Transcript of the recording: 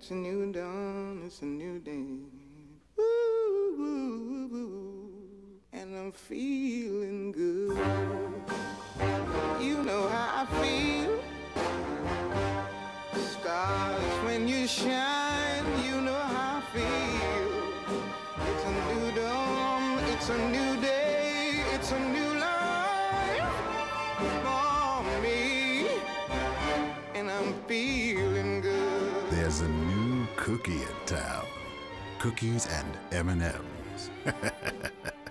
It's a new dawn, it's a new day. Woo, woo, woo, and I'm feeling good. You know how I feel. Stars, when you shine, you know how I feel. It's a new dawn, it's a new day, it's a new life for me, and I'm feeling good. There's a new cookie in town. Cookies and M&M's.